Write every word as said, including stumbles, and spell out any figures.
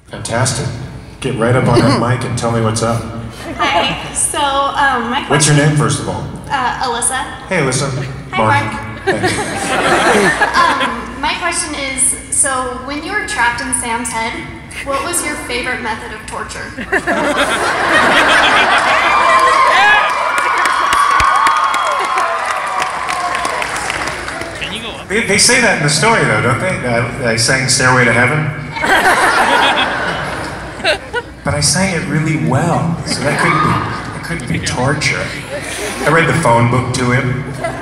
Fantastic. Get right up on that mic and tell me what's up. Hi. So, um, my question... What's your name, first of all? Uh, Alyssa. Hey, Alyssa. Hi, Mark. um, my question is, so when you were trapped in Sam's head, what was your favorite method of torture? Can you go up? They, they say that in the story, though, don't they? Uh, I sang Stairway to Heaven. But I sang it really well, so that couldn't be, that couldn't be torture. I read the phone book to him.